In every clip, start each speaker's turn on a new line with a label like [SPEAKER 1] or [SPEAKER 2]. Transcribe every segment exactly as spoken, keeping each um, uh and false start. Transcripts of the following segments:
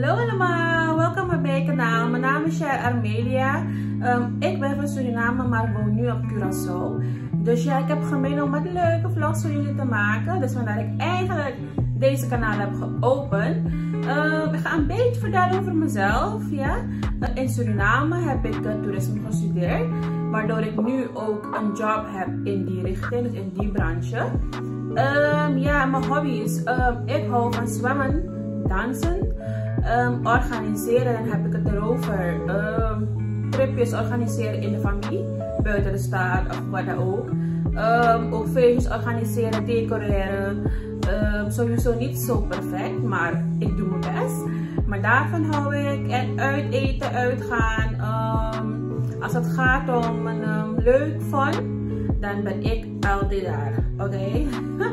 [SPEAKER 1] Hallo allemaal, welkom bij mijn kanaal. Mijn naam is Cher Armelia. Um, ik ben van Suriname, maar woon nu op Curaçao. Dus ja, ik heb gemeen om wat leuke vlogs voor jullie te maken. Dus vandaar ik eigenlijk deze kanaal heb geopend. Uh, ik ga een beetje vertellen over mezelf. Ja? Uh, in Suriname heb ik uh, toerisme gestudeerd. Waardoor ik nu ook een job heb in die richting, dus in die branche. Um, ja, mijn hobby's. Um, ik hou van zwemmen, dansen, um, organiseren. Dan heb ik het erover. Um, tripjes organiseren in de familie, buiten de stad of wat dan ook. Um, ook feestjes organiseren, decoreren. Um, sowieso niet zo perfect, maar ik doe mijn best. Maar daarvan hou ik. En uit eten, uitgaan. Um, als het gaat om een um, leuk fun, dan ben ik altijd daar. Oké? Okay?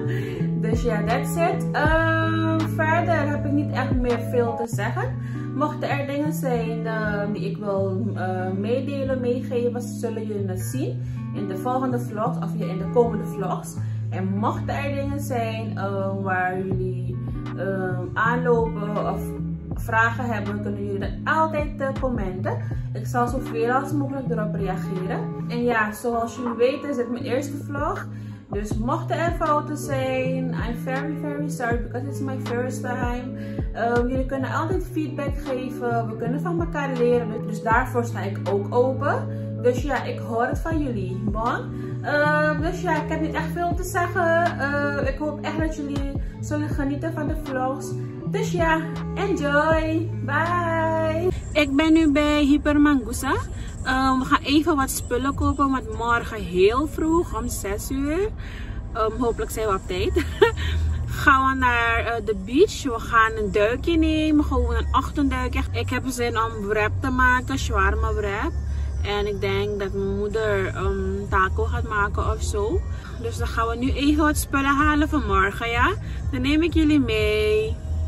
[SPEAKER 1] Dus ja, that's it. Um, verder heb ik niet echt meer veel te zeggen. Mochten er dingen zijn uh, die ik wil uh, meedelen, meegeven, zullen jullie het zien in de volgende vlogs of in de komende vlogs. En mochten er dingen zijn uh, waar jullie uh, aanlopen of vragen hebben, kunnen jullie dat altijd uh, commenten. Ik zal zoveel als mogelijk erop reageren. En ja, zoals jullie weten is dit mijn eerste vlog. Dus mochten er fouten zijn, I'm very very sorry because it's my first time. Um, jullie kunnen altijd feedback geven, we kunnen van elkaar leren. Dus daarvoor sta ik ook open. Dus ja, ik hoor het van jullie. Bon. Uh, dus ja, ik heb niet echt veel te zeggen. Uh, ik hoop echt dat jullie zullen genieten van de vlogs. Dus ja, enjoy. Bye. Ik ben nu bij Hyper Mangusa. Um, we gaan even wat spullen kopen, want morgen heel vroeg om zes uur. Um, hopelijk zijn we op tijd. Gaan we naar uh, de beach. We gaan een duikje nemen, gewoon een ochtendduikje. Ik heb zin om wrap te maken, shawarma wrap. En ik denk dat mijn moeder um, taco gaat maken of zo. Dus dan gaan we nu even wat spullen halen voor morgen, ja? Dan neem ik jullie mee.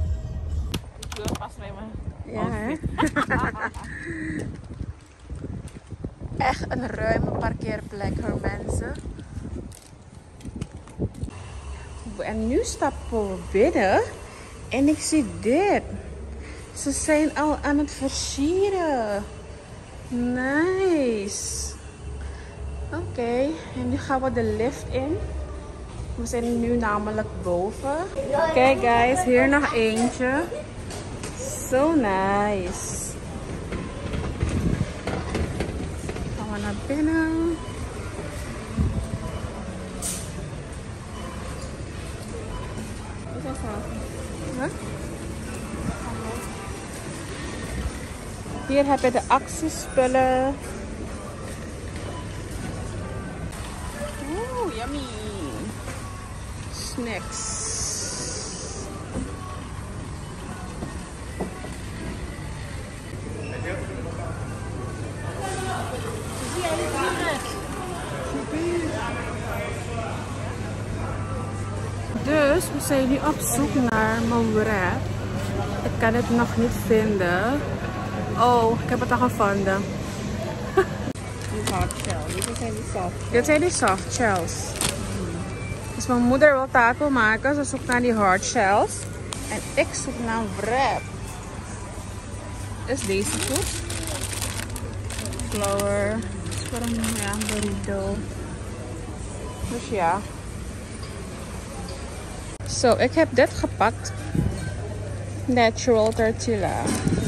[SPEAKER 1] Ik wil vast met me. Ja, hè? Echt een ruime parkeerplek voor mensen. En nu stappen we binnen en ik zie dit. Ze zijn al aan het versieren. Nice. Oké, okay. En nu gaan we de lift in. We zijn nu namelijk boven. Kijk guys, hier nog eentje. So nice. Gaan we naar binnen. Huh? Hier heb je de actiespullen. Oeh, yummy. Snacks. Dus we zijn nu op zoek naar mijn wrap. Ik kan het nog niet vinden. Oh, ik heb het al gevonden.
[SPEAKER 2] Die hard shell. Dit zijn die soft shells.
[SPEAKER 1] Dit zijn die soft shells. Dus mijn moeder wil taco maken. Ze zoekt naar die hard shells. En ik zoek naar wrap. Is deze goed? Flour. Dat is voor een ja, burrito. Dus ja. Zo, so, ik heb dit gepakt. Natural tortilla.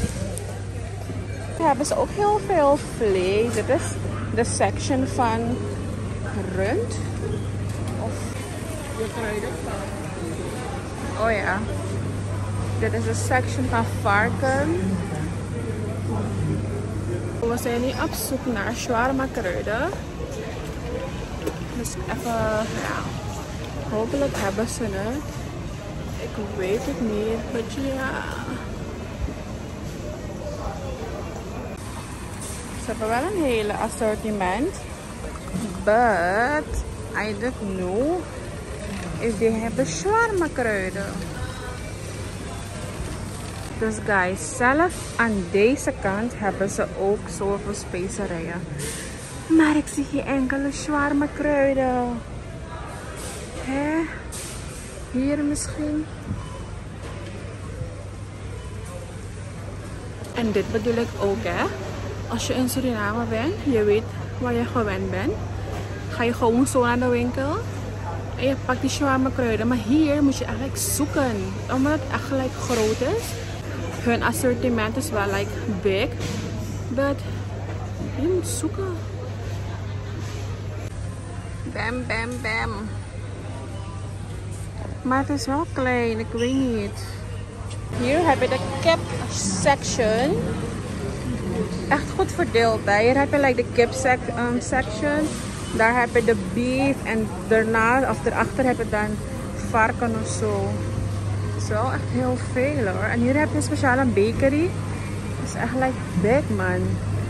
[SPEAKER 1] Daar hebben ze ook heel veel vlees. Dit is de section van rund. Of
[SPEAKER 2] de kruiden.
[SPEAKER 1] Oh ja. Dit is de section van varken. We zijn nu op zoek naar shawarma kruiden. Dus even, ja. Hopelijk hebben ze het. Ik weet het niet, maar ja. Ze hebben wel een hele assortiment. But I don't know if they have the shawarma kruiden. Dus guys, zelf aan deze kant hebben ze ook zoveel specerijen. Maar ik zie geen enkele shawarma kruiden. Hè? Hier misschien. En dit bedoel ik ook, hè. Als je in Suriname bent, je weet waar je gewend bent. Ga je gewoon zo naar de winkel. En je pakt die shawarma kruiden. Maar hier moet je eigenlijk zoeken. Omdat het echt like, groot is. Hun assortiment is wel like, big. But je moet zoeken. Bam, bam, bam. Maar het is wel klein, ik weet niet. Hier heb je de kip section. Echt goed verdeeld. Hè? Hier heb je like, de kip sec um, section. Daar heb je de beef. En daarna, of daarachter heb je dan varken of zo. Het is wel echt heel veel hoor. En hier heb je een speciale bakery. Het is echt like big man.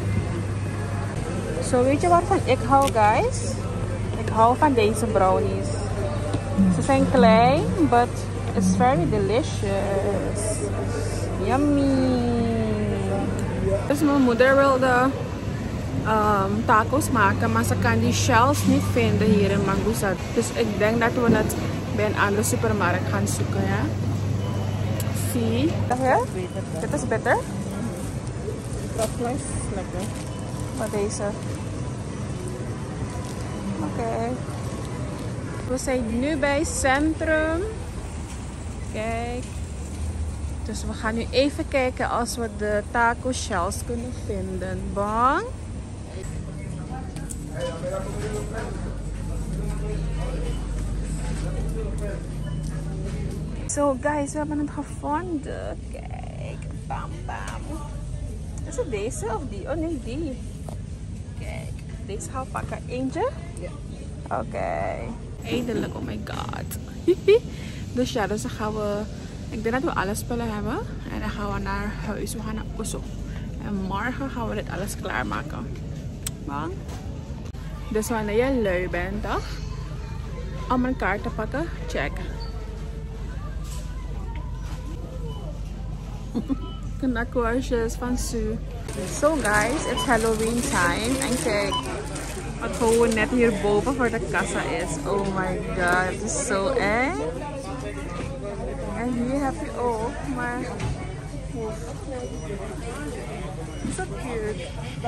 [SPEAKER 1] Zo, weet je waarvan ik hou guys? Ik hou van deze brownies. Ze zijn klein, but it's very delicious. Yummy. Dus mijn moeder wilde um, tacos maken, maar ze kan die shells niet vinden hier in Mangusta. Dus ik denk dat we het bij een andere supermarkt gaan zoeken, ja. Zie, ja? Dit is beter.
[SPEAKER 2] Dat is lekker.
[SPEAKER 1] Maar deze. Oké. Okay. We zijn nu bij Centrum. Kijk. Dus we gaan nu even kijken als we de taco shells kunnen vinden. Bang. Zo so guys, we hebben het gevonden. Kijk. Bam bam. Is het deze of die? Oh nee, die. Kijk. Deze gaan we pakken. Eentje?
[SPEAKER 2] Ja.
[SPEAKER 1] Oké. Okay. Eindelijk, oh my god. Dus ja, dus dan gaan we... Ik denk dat we alle spullen hebben. En dan gaan we naar huis. We gaan naar Osso. En morgen gaan we dit alles klaarmaken. Bang. Dus wanneer je lui bent, toch? Om een kaart te pakken, check. Knakwoordjes van Sue. So guys, it's Halloween time. En kijk. Wat gewoon net hierboven voor de kassa is. Oh my god, het is zo eng. En hier heb je ook, maar... So cute.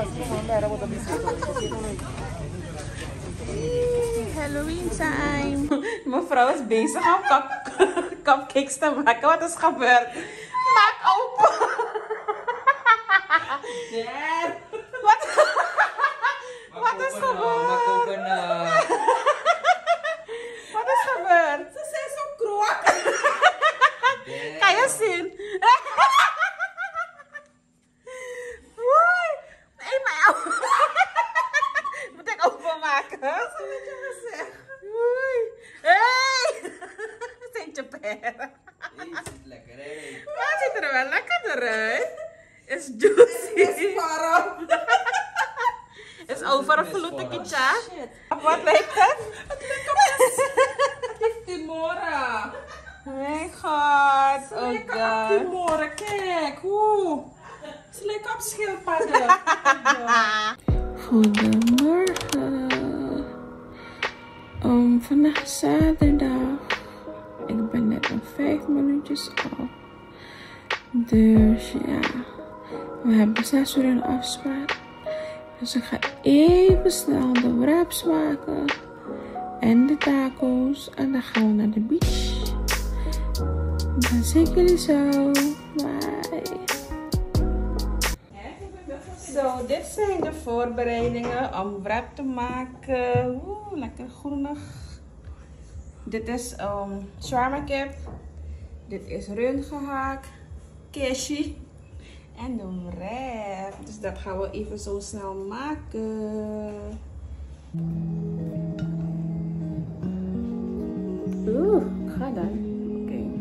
[SPEAKER 1] Halloween time. Mevrouw is bezig om cupcakes te maken. Wat is gebeurd? Maak open.
[SPEAKER 2] Dad.
[SPEAKER 1] Wat? Wat is gebeurd? Wat is gebeurd?
[SPEAKER 2] Ze zijn zo kroak.
[SPEAKER 1] Kan je zien? Hoi. Nee, maar moet ik openmaken?
[SPEAKER 2] Wat heb je gezegd?
[SPEAKER 1] Hoi. Hey. Sintje peren.
[SPEAKER 2] Deze ziet lekker, hé.
[SPEAKER 1] Maar het ziet er wel lekkerder uit. Is juicy.
[SPEAKER 2] Is warm.
[SPEAKER 1] Is overvloed, kitja. Wat lijkt het?
[SPEAKER 2] Het lijkt op Timora.
[SPEAKER 1] Mijn god.
[SPEAKER 2] Ze
[SPEAKER 1] Oh
[SPEAKER 2] lijken op
[SPEAKER 1] god.
[SPEAKER 2] Timora. Kijk, hoe. Ze lijken op schildpadden.
[SPEAKER 1] Goedemorgen. Um, vandaag is zaterdag. Ik ben net om vijf minuutjes af. Dus ja. We hebben zes uur een afspraak. Dus ik ga even snel de wraps maken. En de tacos. En dan gaan we naar de beach. Dan zie ik jullie zo. Bye. Zo, dit zijn de voorbereidingen om wrap te maken. Oeh, lekker groenig. Dit is um, shawarma kip. Dit is rund gehakt. Kishi. En de wrap. Dus dat gaan we even zo snel maken. Oeh, ga dan. Oké. Okay.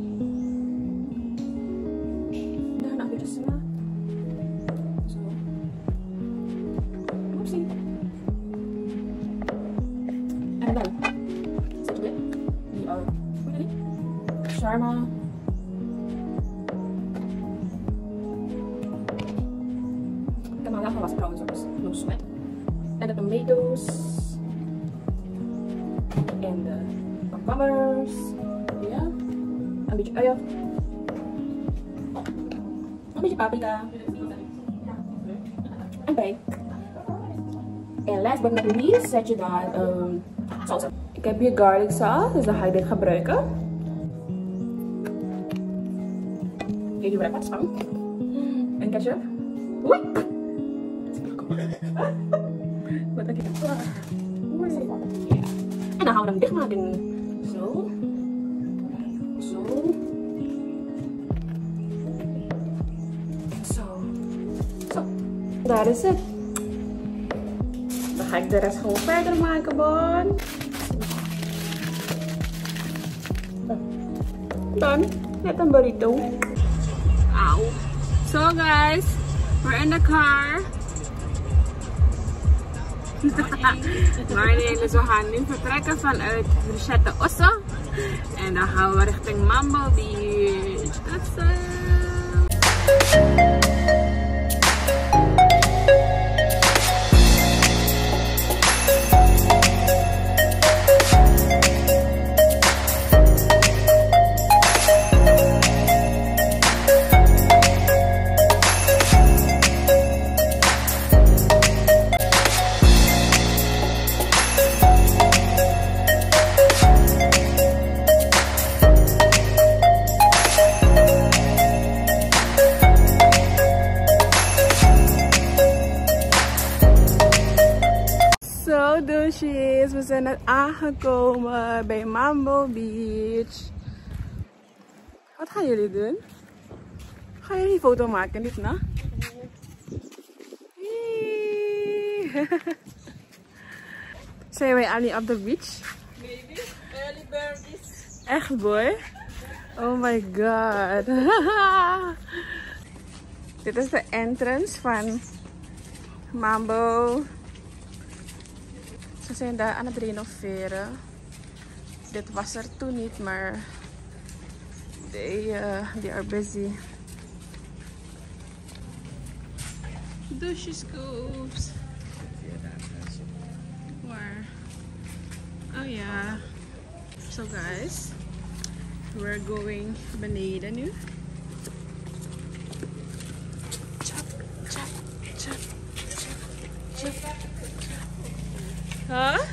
[SPEAKER 1] Daar nog een beetje sla. Zo. Oepsie. En dan. Zet je weer. Die are ready. Shawarma. Was trouwens ook no sweat. En de tomatoes. En de cucumbers. Ja. Een beetje ui. Een beetje paprika. Oké. En last but not least zet je dan um, saus op. Ik heb hier garlic sauce, dus dan ga ik dit gebruiken. Kijk, hier wat van. En ketchup. Oei! Wat denk je? Ja. En dan gaan we hem dichtmaken. Zo. Zo. Zo. Zo. Daar is het. Dan ga ik de rest gewoon verder maken, Bon. Dan, net een burrito. Auw. So guys, we're in the car. Maar nee, dus we gaan nu vertrekken vanuit Bruschetta Osso. En dan gaan we richting Mambo Beach. Tot zo! Douches, we zijn net aangekomen bij Mambo Beach. Wat gaan jullie doen? Gaan jullie een foto maken, niet na? Zijn wij al niet op de beach?
[SPEAKER 2] Maybe. Early birdies.
[SPEAKER 1] Echt boy? Oh my god. Dit is de entrance van Mambo. Ze zijn daar aan het renoveren. Dit was er toen niet, maar they, uh, they are busy. Douche scoops. Where? Oh yeah. So guys, we're going beneden nu. Chop, chop, chop, chop, chop. Huh?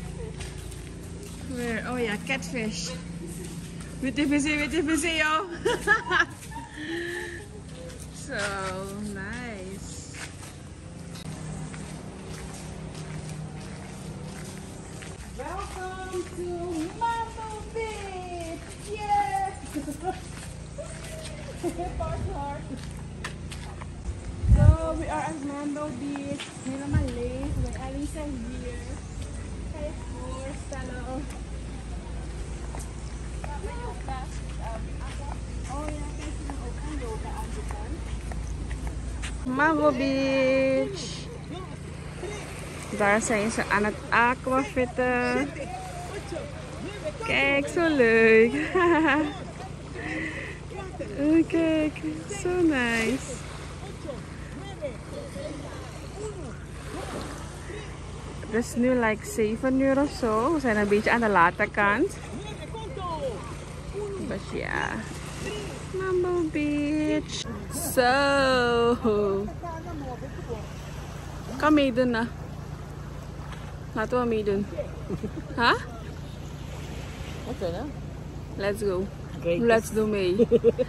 [SPEAKER 1] Where? Oh yeah, catfish. Witte visie, witte visie, yo. So nice.
[SPEAKER 2] Welcome to Mambo Beach. Yeah.
[SPEAKER 1] So we are at Mambo Beach. Helemaal leeg. Met Elisa hier. Kijk voor, Stella. Oh ja, kijk je dan ook aan yoga aan de kant. Mambo Beach. Daar zijn ze aan het aquafitten. Kijk, zo leuk. Oh, kijk, zo nice. Het is nu like zeven uur of zo. We zijn een beetje aan de late kant. Dus ja. Mambo Beach. Zo. Kom meedoen, na. Laten we meedoen. Huh?
[SPEAKER 2] Oké, hè?
[SPEAKER 1] Let's go. Let's do mee.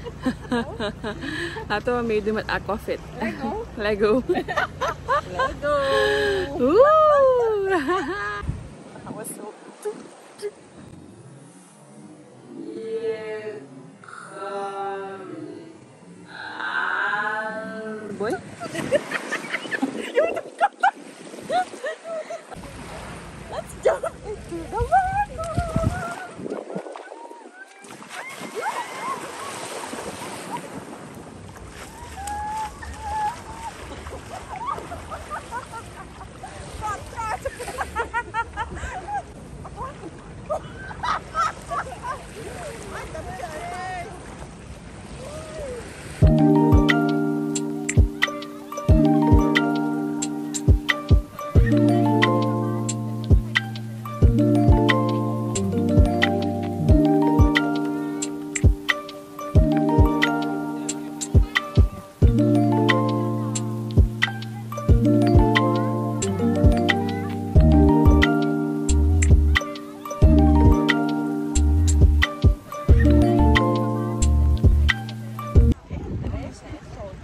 [SPEAKER 1] Laten we meedoen met Aquafit.
[SPEAKER 2] Lego.
[SPEAKER 1] Lego.
[SPEAKER 2] Lego.
[SPEAKER 1] Oeh.
[SPEAKER 2] Gaan we zo.
[SPEAKER 1] Boy.
[SPEAKER 2] Let's jump into the water.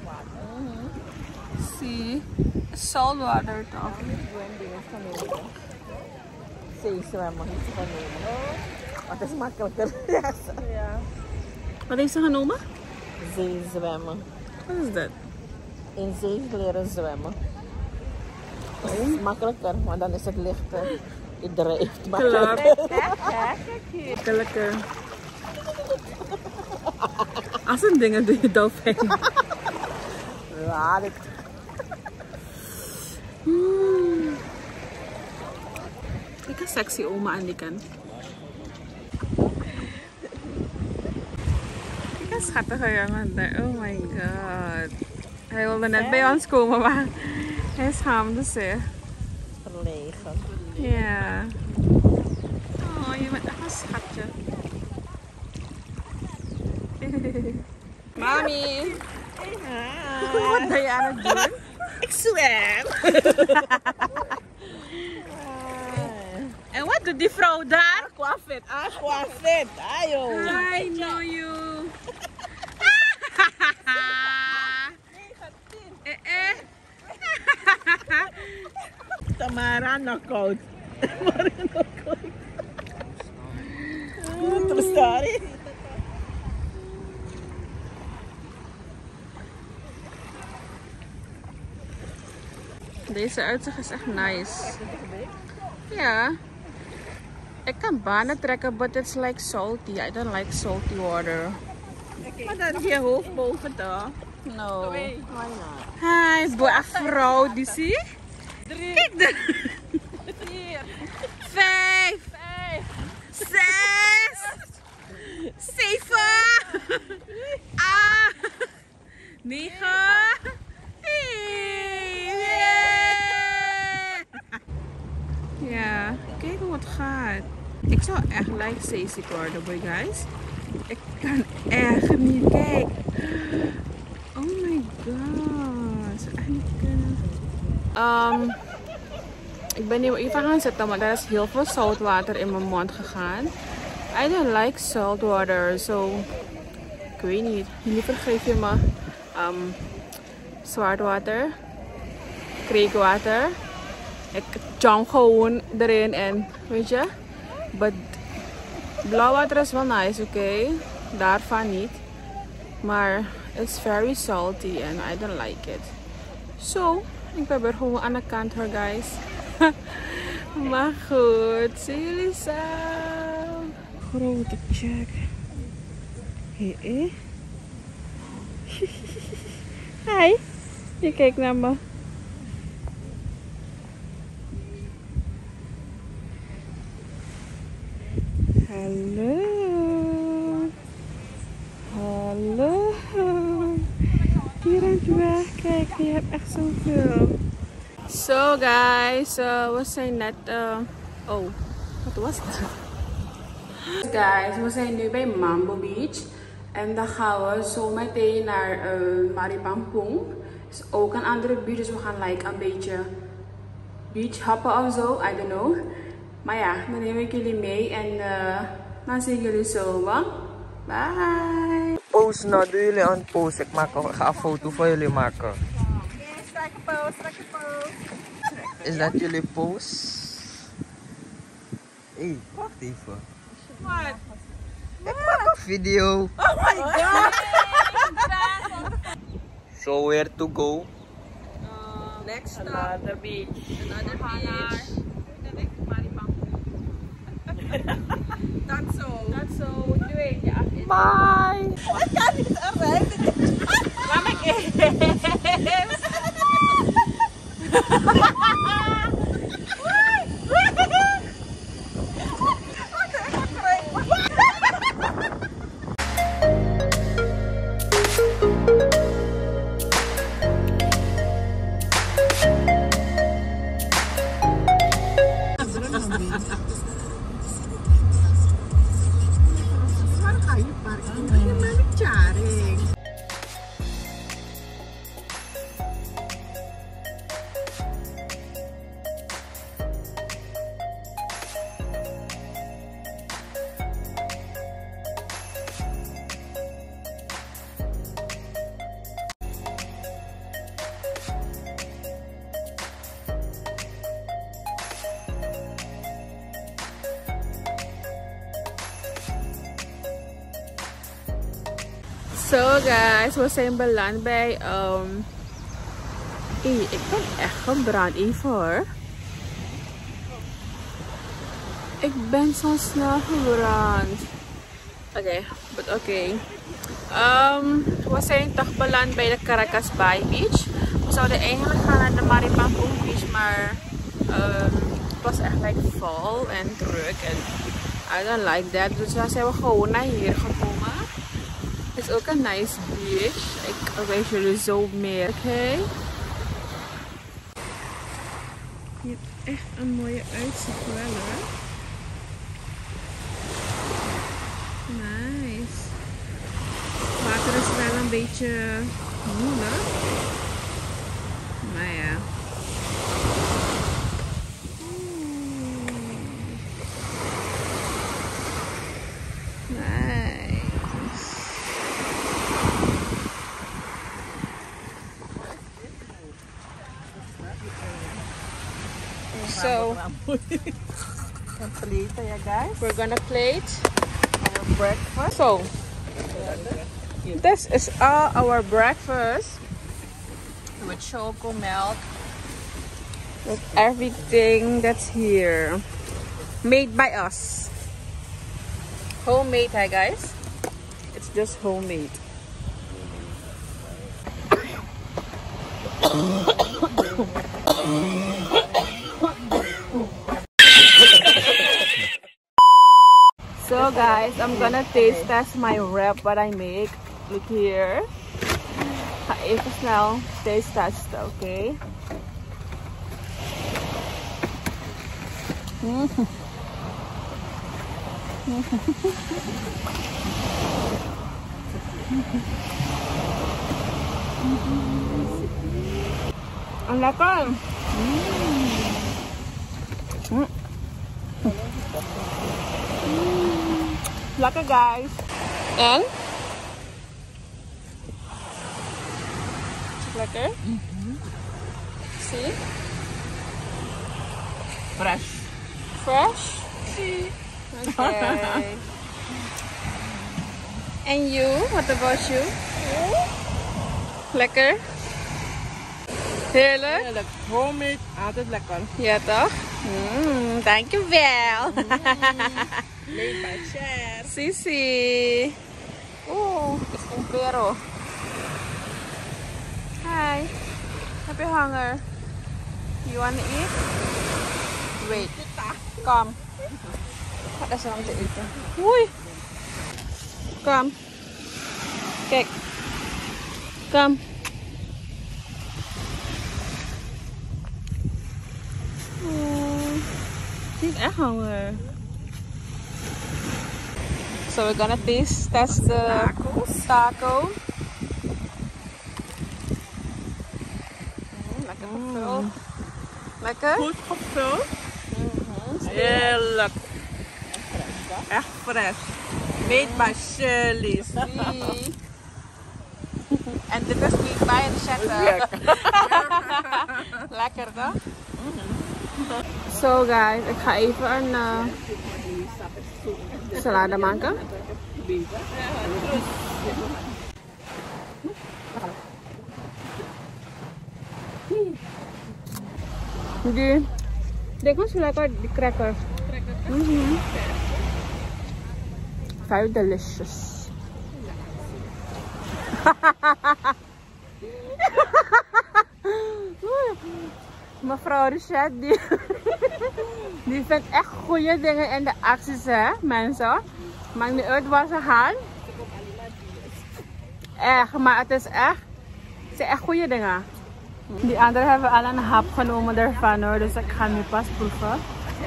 [SPEAKER 1] See, salt water toch?
[SPEAKER 2] Zeezwemmen heeft ze genomen. Maar het is makkelijker. Ja.
[SPEAKER 1] Wat heeft ze genomen?
[SPEAKER 2] Zeezwemmen.
[SPEAKER 1] Wat is dat?
[SPEAKER 2] In zee leren zwemmen. Dat is makkelijker, maar dan is het lichter. Je drijft makkelijker.
[SPEAKER 1] Kijk, lekker. Als een dingen doe je dolfijn.
[SPEAKER 2] Ja, dit.
[SPEAKER 1] Mm. Kijk een sexy oma aan die kant. Kijk een schattige jongen daar. Oh my god. Hij wilde net bij ons komen, maar hij schaamde zich.
[SPEAKER 2] Verlegen.
[SPEAKER 1] Ja. Oh, je bent echt een schatje. Mami. Wat ben je aan het doen?
[SPEAKER 2] Ik zwem.
[SPEAKER 1] En wat doet die vrouw daar?
[SPEAKER 2] Aquafit, aquafit. Ayo.
[SPEAKER 1] I know you. eh eh.
[SPEAKER 2] Tamara knockout. Tamara knockout. True story.
[SPEAKER 1] Deze uitzicht is echt nice. Ja. Ik kan banen trekken, but it's like salty. I don't like salty water.
[SPEAKER 2] Maar dan je hoofd boven toch?
[SPEAKER 1] No.
[SPEAKER 2] Why not?
[SPEAKER 1] Hi, boa vrouw, die zie?
[SPEAKER 2] Drie.
[SPEAKER 1] Kijk de.
[SPEAKER 2] Vier.
[SPEAKER 1] Vijf.
[SPEAKER 2] Vijf.
[SPEAKER 1] Zes. Zeven. Acht. Negen. Ja, kijk hoe het gaat. Ik zou echt like seasick worden, boy guys. Ik kan echt niet, kijk. Oh my god, zou echt niet kunnen. Um, ik ben nu even gaan zitten, maar er is heel veel zoutwater in mijn mond gegaan. I don't like salt water, so ik weet niet. Jullie vergeef je me um, zwaardwater, kreekwater. Ik jump gewoon erin en weet je. But blauwwater is wel nice, oké. Okay? Daarvan niet. Maar it's very salty and I don't like it. So, ik ben er gewoon aan de kant hoor, guys. Maar goed, zie jullie zo. Grote check. Hé, hé. Hi. Je kijkt naar me. Hallo. Hallo. Hier aan het weg. Kijk, je hebt echt zoveel. So guys, uh, we zijn net... Uh... Oh, wat was dat? Guys, we zijn nu bij Mambo Beach. En dan gaan we zo meteen naar uh, Maripampung. Is ook een andere beach, dus we gaan like een beetje beach hoppen of zo. I don't know. Maar ja, dan neem ik jullie mee en uh, dan zie ik jullie zo. Man. Bye!
[SPEAKER 2] Pose nou, doen jullie aan het pose. Ik, maak, ik ga een foto van jullie maken.
[SPEAKER 3] Strak pose, strak pose.
[SPEAKER 2] Is dat jullie pose? Hé, hey, wacht even.
[SPEAKER 1] Wat?
[SPEAKER 2] Ik maak een video.
[SPEAKER 3] Oh my god!
[SPEAKER 2] So where to go?
[SPEAKER 1] Uh, next stop,
[SPEAKER 2] Another beach.
[SPEAKER 1] another beach. That's so. That's so. Doe je af.
[SPEAKER 2] Bye!
[SPEAKER 3] Ik kan niet eruit.
[SPEAKER 1] Mama kiss. So guys, we zijn beland bij um hey, ik ben echt gebrand even hoor. Ik ben zo snel gebrand. Oké, okay, but oké. Okay. Um, we zijn toch beland bij de Caracas Bay Beach. We zouden eigenlijk gaan naar de Maripampong Beach, maar um, het was echt like vol en druk en I don't like that. Dus daar zijn we gewoon naar hier gekomen. Het is ook een nice beach. Ik wijs jullie zo meer. Oké. Okay. Je hebt echt een mooie uitzicht wel hoor. Nice. Het water is wel een beetje moeilijk. Maar ja. So we're gonna plate our breakfast. So this is all our breakfast with choco milk, with everything that's here, made by us. Homemade, hi guys. It's just homemade. So guys, I'm gonna taste test my wrap what I make. Look here. Ga even snel taste testen, oké? Okay? Mm. Ang lekker. Mm. Mm. Lekker guys. En? Lekker? Mm-hmm. See?
[SPEAKER 2] Fresh.
[SPEAKER 1] Fresh? See? Okay. And you? What about you? Lekker? Heerlijk?
[SPEAKER 2] Heerlijk. Homemade, altijd lekker.
[SPEAKER 1] Ja toch? Mm, dankjewel.
[SPEAKER 2] Mm. Made by Cher.
[SPEAKER 1] Sisi. Oeh, is een pero. Hi. Heb je honger? You wanna eat? Wait. Kom. Wat is er om te eten? Oei. Kom. Kijk. Kom. Oh, ik heb echt honger. So we're gonna taste test the tacos. Taco. Mm, lekker gevuld. Mm. Lekker?
[SPEAKER 2] Goed gevuld.
[SPEAKER 1] Mm-hmm.
[SPEAKER 2] Heerlijk. Echt fresh. Made by Shirley.
[SPEAKER 1] En dit is niet bij de chatte. Lekker toch? So guys, ik ga even een uh, salade maken. Die, denk maar zo lekker die crackers. Mm-hmm. Very delicious. Mevrouw Richard, die, die vindt echt goede dingen in de acties, hè, mensen. Maakt niet uit waar ze gaan. Echt, maar het is echt, het zijn echt goede dingen. Die anderen hebben al een hap genomen ervan hoor, dus ik ga nu pas proeven.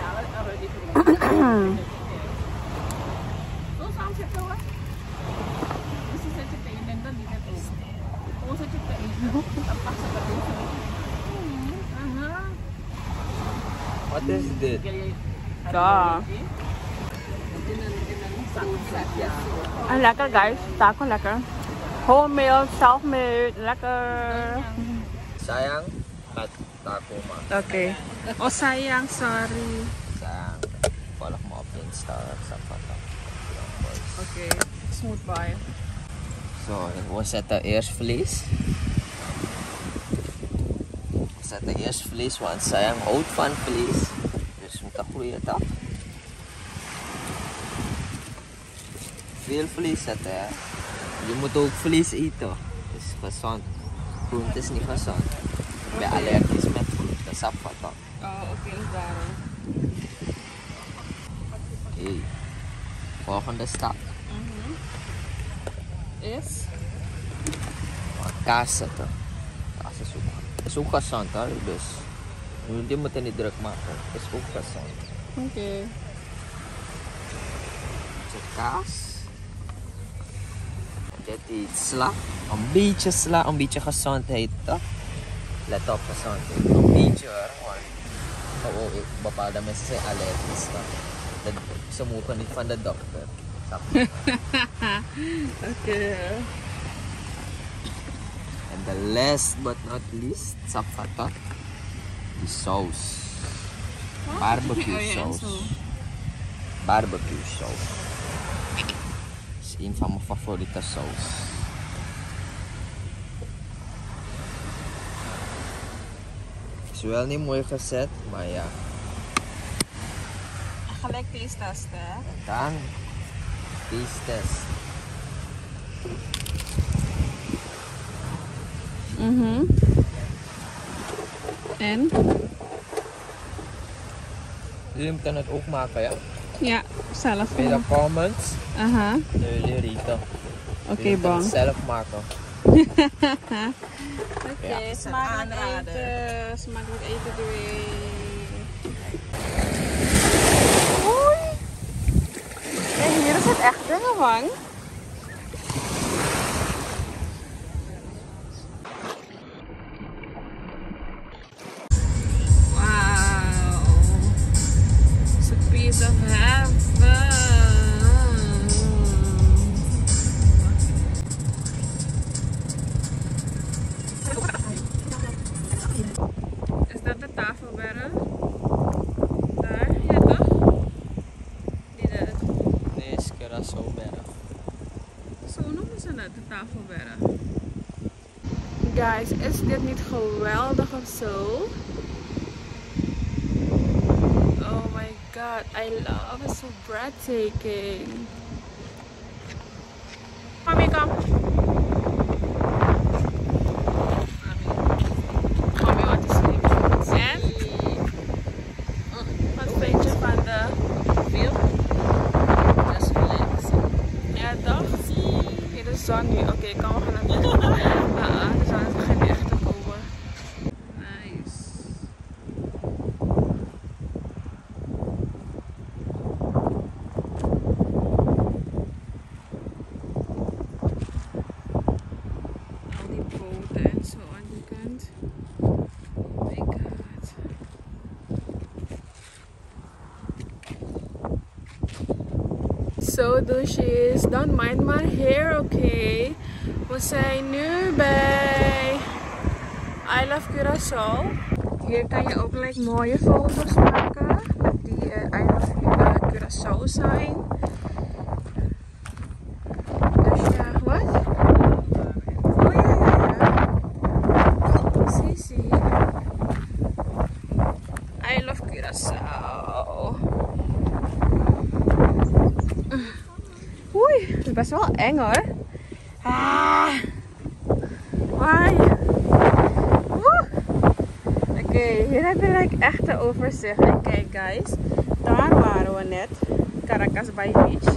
[SPEAKER 4] What is this?
[SPEAKER 1] Ja. En lekker guys, taco lekker. Homemade, self-made, lekker.
[SPEAKER 4] Sayang, kat taco ma.
[SPEAKER 1] Oké. Okay. Oh sayang, sorry.
[SPEAKER 4] Sayang, walang mo open star sa pata.
[SPEAKER 1] Oké, okay. Smooth boy.
[SPEAKER 4] Zo, we zetten eerst vlees. We zetten eerst vlees, want Sayang houdt van vlees. Dus we moeten groeien toch? Veel vlees zetten, hè. Je moet ook vlees eten. Het is gezond. Groente is niet gezond. Ik ben allergisch met groente. Sap van toch?
[SPEAKER 1] Oh, oké, okay, daarom.
[SPEAKER 4] Oké. Okay. Volgende stap.
[SPEAKER 1] Mm-hmm. Is?
[SPEAKER 4] Kaas zetten. Kaas is ook, is ook gezond, hoor. Dus jullie moeten niet druk maken. Het is ook gezond.
[SPEAKER 1] Oké. Okay.
[SPEAKER 4] Zet kaas. Dit is sla. Een beetje sla, een beetje gezondheid, toch? Let op gezondheid. Een beetje hoor. Oh, oh, bepaalde mensen zijn allergisch, toch? Ze mogen niet van de dokter.
[SPEAKER 1] Oké. Okay.
[SPEAKER 4] And the last but not least, sapata, die saus.
[SPEAKER 1] What?
[SPEAKER 4] Barbecue
[SPEAKER 1] oh, ja,
[SPEAKER 4] saus.
[SPEAKER 1] zo.
[SPEAKER 4] Barbecue saus. Dat is een van mijn favoriete saus. Is wel niet mooi gezet, maar ja.
[SPEAKER 1] Gelijk taste testen, hè?
[SPEAKER 4] Dan, taste test.
[SPEAKER 1] Mhm. En?
[SPEAKER 4] Jullie moeten het ook maken, ja?
[SPEAKER 1] Ja, zelf.
[SPEAKER 4] In de comments.
[SPEAKER 1] Aha.
[SPEAKER 4] Jullie rieten.
[SPEAKER 1] Oké, okay, bon.
[SPEAKER 4] Zelf maken.
[SPEAKER 1] Oké, okay,
[SPEAKER 4] ja.
[SPEAKER 1] smakelijk eten. Smakelijk eten doei. Oei. Kijk, hier is het echt dingen van. Wow. It's a piece of heaven. Is dat de tafelberg? Daar, ja toch? Die daar.
[SPEAKER 4] Nee, is Curaçaoberg.
[SPEAKER 1] Zo noemen ze het, de tafelberg. Guys, is dit niet geweldig of zo? Oh my god, I love it, so breathtaking. Mami, kom. Mami, wat is het? En? Wat vind je van de view?
[SPEAKER 2] Dat is relaxing.
[SPEAKER 1] Ja, toch? Hier de zon nu. Oké, okay, kan we gaan naar binnen? Ah, de zon begint nu echt te komen. Nice. Al die boten en zo aan die kant. Oh my god. So douches, don't mind my hair, oké? Okay? We zijn nu bij I Love Curaçao. Hier kan je ook like, mooie foto's maken met die uh, I Love uh, Curaçao sign. Dus ja, wat? Oh ja, ja, ja. Zie, zie. I Love Curaçao. Oei, het is best wel eng hoor. Ah. Why? Oké, okay, hier heb je like, echt een overzicht. En kijk guys, daar waren we net. Caracas Bay Beach.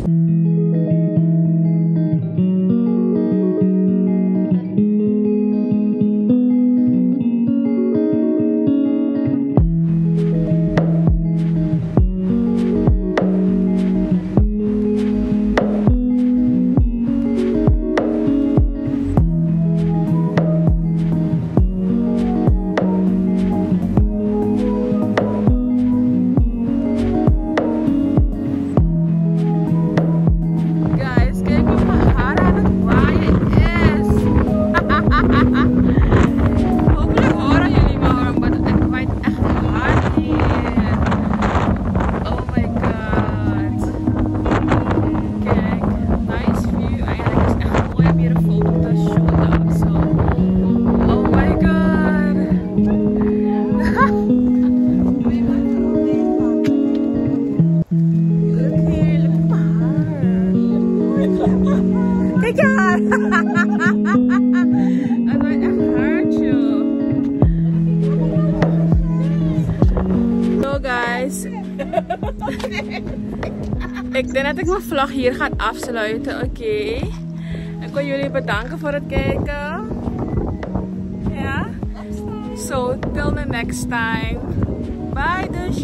[SPEAKER 1] Ik denk dat ik mijn vlog hier ga afsluiten, oké? Okay? Ik wil jullie bedanken voor het kijken. Ja? So, till the next time. Bye, dus.